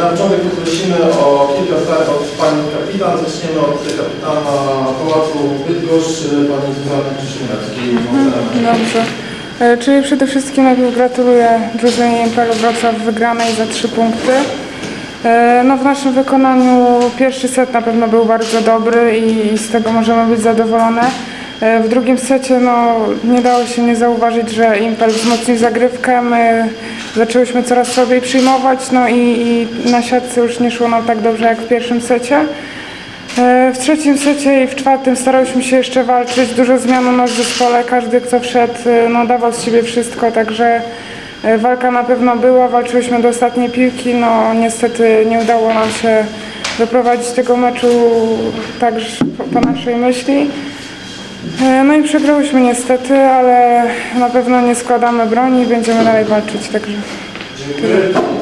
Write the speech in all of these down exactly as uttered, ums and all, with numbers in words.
Na początek poprosimy o kilka zdań od Pani Kapitan. Zaczniemy od kapitana Pałacu Bydgoszcz, Pani Zuzanny Krzyżaniackiej. Dobrze. Czyli przede wszystkim najpierw gratuluję drużynie Impelu Wrocław wygranej za trzy punkty. No, w naszym wykonaniu pierwszy set na pewno był bardzo dobry i z tego możemy być zadowolone. W drugim secie no, nie dało się nie zauważyć, że Impel wzmocnił zagrywkę, my zaczęłyśmy coraz słabiej przyjmować, no i, i na siatce już nie szło nam tak dobrze jak w pierwszym secie. W trzecim secie i w czwartym starałyśmy się jeszcze walczyć, dużo zmian u nas w zespole, każdy kto wszedł no, dawał z siebie wszystko, także walka na pewno była, walczyłyśmy do ostatniej piłki, no niestety nie udało nam się doprowadzić tego meczu tak po, po naszej myśli. No i przegrałyśmy niestety, ale na pewno nie składamy broni i będziemy dalej walczyć, także... Dziękuję.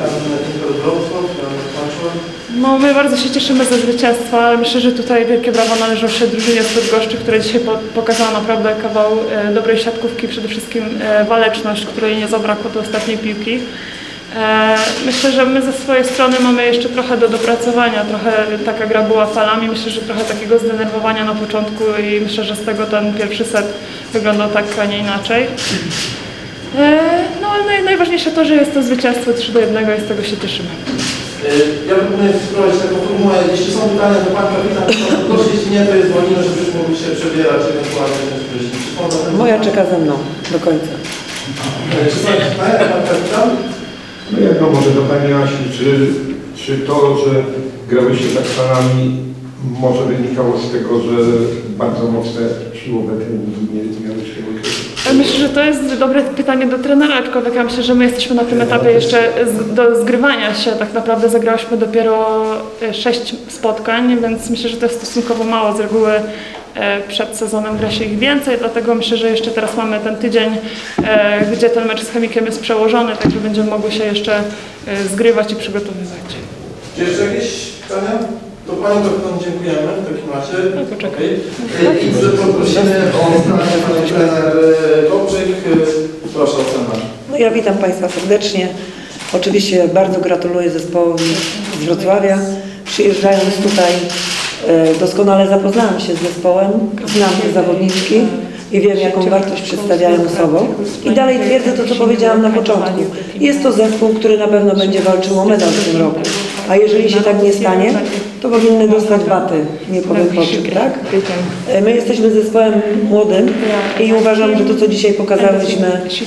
No, my bardzo się cieszymy ze zwycięstwa, ale myślę, że tutaj wielkie brawa należą się drużynie z Bydgoszczy, która dzisiaj po, pokazała naprawdę kawał e, dobrej siatkówki, przede wszystkim e, waleczność, której nie zabrakło do ostatniej piłki. E, myślę, że my ze swojej strony mamy jeszcze trochę do dopracowania, trochę taka gra była falami, myślę, że trochę takiego zdenerwowania na początku i myślę, że z tego ten pierwszy set wyglądał tak, a nie inaczej. E, no ale naj, najważniejsze to, że jest to zwycięstwo trzy do jednego i z tego się cieszymy. Ja proponuję wprowadzić taką formułę, jeśli są pytania do Pani Kapitan, to proszę, jeśli nie, to jest dzwonimy, żebyśmy mogli się przebierać ewentualnie. Moja czeka ze mną do końca. Czy są pytania, Pan Kapitan? No jedno może do Pani Asi, czy, czy to, że grałyście tak falami może wynikało z tego, że bardzo mocne siłowe treningi nie miały się wykryć? Myślę, że to jest dobre pytanie do trenera, aczkolwiek ja myślę, że my jesteśmy na tym etapie jeszcze z, do zgrywania się. Tak naprawdę zagrałyśmy dopiero sześć spotkań, więc myślę, że to jest stosunkowo mało. Z reguły przed sezonem gra się ich więcej, dlatego myślę, że jeszcze teraz mamy ten tydzień, gdzie ten mecz z Chemikiem jest przełożony, także będziemy mogli się jeszcze zgrywać i przygotowywać. Czy jeszcze jakieś pytania? To Pani Kapitan dziękujemy w takim razie. No to czekaj. Okay. I poprosimy o zdanie Pani trener Kopczyk. Proszę o cenę. No ja witam Państwa serdecznie. Oczywiście bardzo gratuluję zespołowi z Wrocławia. Przyjeżdżając tutaj doskonale zapoznałam się z zespołem, znam te zawodniczki i wiem, jaką wartość przedstawiają sobą. I dalej twierdzę to, co powiedziałam na początku. Jest to zespół, który na pewno będzie walczył o medal w tym roku. A jeżeli się tak nie stanie, to powinny dostać baty, nie powiem po czym, tak? My jesteśmy zespołem młodym i uważam, że to, co dzisiaj pokazałyśmy,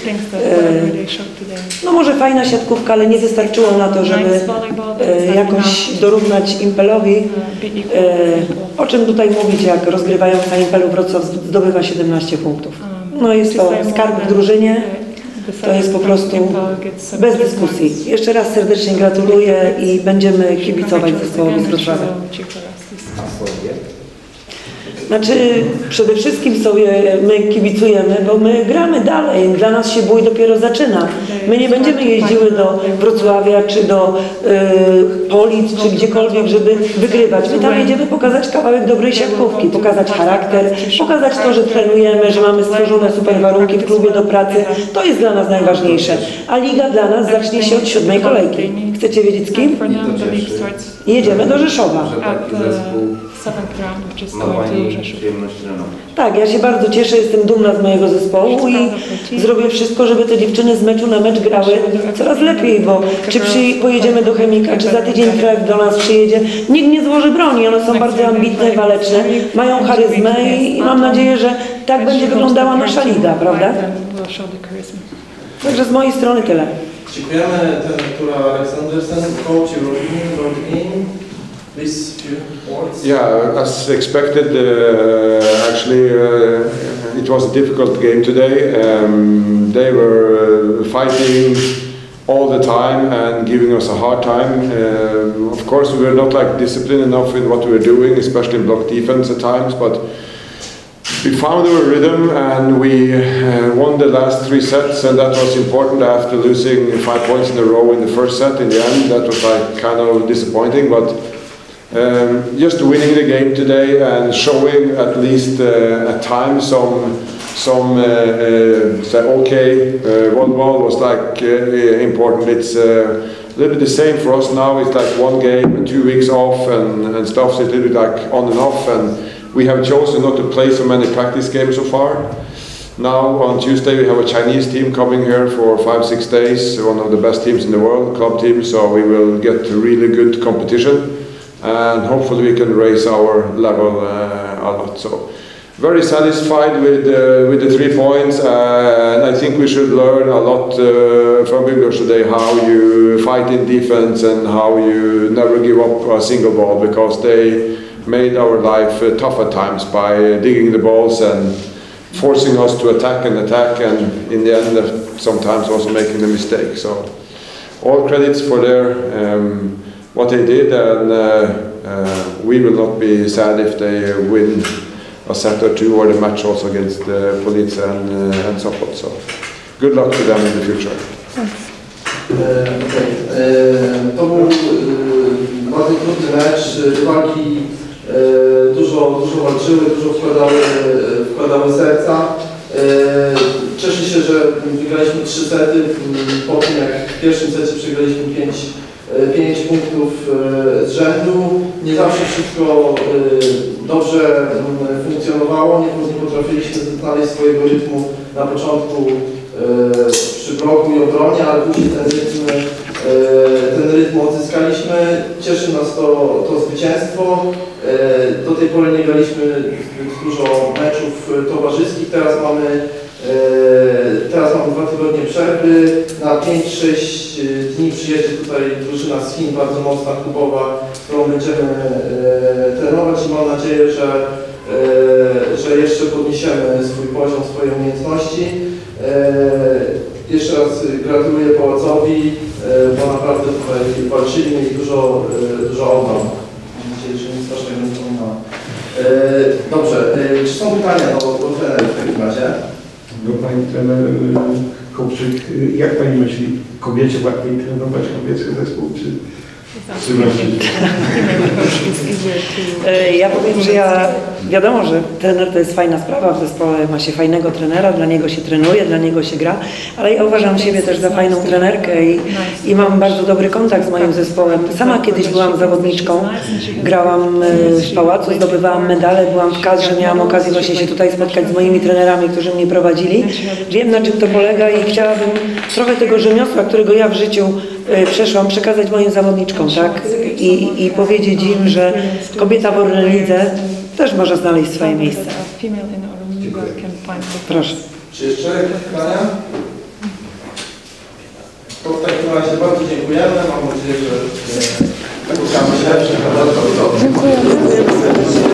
no może fajna siatkówka, ale nie wystarczyło na to, żeby jakoś dorównać Impelowi. O czym tutaj mówić, jak rozgrywająca Impelu Wrocław zdobywa siedemnaście punktów. No jest to skarb w drużynie. To jest po prostu bez dyskusji. Jeszcze raz serdecznie gratuluję i będziemy kibicować zespołowi z Wrocławia. Znaczy, przede wszystkim sobie my kibicujemy, bo my gramy dalej. Dla nas się bój dopiero zaczyna. My nie będziemy jeździły do Wrocławia, czy do y, Polic, czy gdziekolwiek, żeby wygrywać. My tam jedziemy pokazać kawałek dobrej siatkówki, pokazać charakter, pokazać to, że trenujemy, że mamy stworzone super warunki w klubie do pracy. To jest dla nas najważniejsze. A liga dla nas zacznie się od siódmej kolejki. Chcecie wiedzieć z kim? Jedziemy do Rzeszowa. Tak, ja się bardzo cieszę, jestem dumna z mojego zespołu i zrobię wszystko, żeby te dziewczyny z meczu na mecz grały coraz lepiej, bo czy przy, pojedziemy do Chemika, czy za tydzień Tref do nas przyjedzie, nikt nie złoży broni, one są bardzo ambitne i waleczne, mają charyzmę i, i mam nadzieję, że tak będzie wyglądała nasza liga, prawda? Także z mojej strony tyle. Dziękujemy. Ten, która Aleksandersen, coach, in. Please, few words. Yeah, as expected, uh, actually uh, it was a difficult game today. Um, they were uh, fighting all the time and giving us a hard time. Uh, of course, we were not like disciplined enough in what we were doing, especially in block defense at times, but we found our rhythm and we uh, won the last three sets, and that was important after losing five points in a row in the first set. In the end, that was like kind of disappointing, but um, just winning the game today and showing at least uh, at times some some uh, uh, say, okay, uh, volleyball was like uh, important. It's uh, a little bit the same for us now. It's like one game and two weeks off and, and stuff. So it's a little bit like on and off. And we have chosen not to play so many practice games so far. Now on Tuesday we have a Chinese team coming here for five, six days. One of the best teams in the world, club team. So we will get really good competition, and hopefully we can raise our level uh, a lot. So very satisfied with uh, with the three points, uh, and I think we should learn a lot uh, from Bygdøy today, how you fight in defense and how you never give up a single ball, because they made our life uh, tough at times by uh, digging the balls and forcing us to attack and attack, and in the end uh, sometimes also making the mistake. So all credits for their um, what they did, and uh, uh, we will not be sad if they uh, win a set or two, or the match also against uh, Police and, uh, and Sopot. So good luck to them in the future. E, okay. e, to był e, bardzo trudny mecz, rywalki e, dużo, dużo walczyły, dużo wkładały, e, wkładały serca. E, cieszę się, że wygraliśmy trzy sety, po tym jak w pierwszym secie przegraliśmy pięć, pięć punktów z rzędu. Nie zawsze wszystko dobrze funkcjonowało, nie potrafiliśmy znaleźć swojego rytmu na początku przy bloku i obronie, ale później ten rytm, ten rytm odzyskaliśmy. Cieszy nas to, to zwycięstwo. Do tej pory nie graliśmy dużo meczów towarzyskich, teraz mamy Teraz mamy dwa tygodnie przerwy, na pięć sześć dni przyjedzie tutaj drużyna z Chin, bardzo mocna klubowa, którą będziemy e, trenować i mam nadzieję, że, e, że jeszcze podniesiemy swój poziom, swoje umiejętności. E, jeszcze raz gratuluję Pałacowi, e, bo naprawdę tutaj walczyli, mieli dużo, e, dużo obron. Mam nadzieję, że nic strasznego nie wspominałem. E, dobrze, e, czy są pytania do, do trenerów w takim razie? No, pani trener Kopczyk, jak pani myśli, kobiecie łatwiej trenować kobiece zespół, czy, czy mężczyźnie? Ja powiem, że ja, wiadomo, że trener to jest fajna sprawa, w zespole ma się fajnego trenera, dla niego się trenuje, dla niego się gra, ale ja uważam siebie też za fajną trenerkę i, i mam bardzo dobry kontakt z moim zespołem. Sama kiedyś byłam zawodniczką, grałam w pałacu, zdobywałam medale, byłam w kadrze, miałam okazję właśnie się tutaj spotkać z moimi trenerami, którzy mnie prowadzili. Wiem, na czym to polega i chciałabym trochę tego rzemiosła, którego ja w życiu przeszłam, przekazać moim zawodniczkom, tak? I, i powiedzieć im, że kobieta w Orlenidze też może znaleźć swoje miejsce. Proszę. Czy jeszcze jakieś pytania? To w takim razie bardzo dziękujemy. Mam nadzieję, że spotkamy się.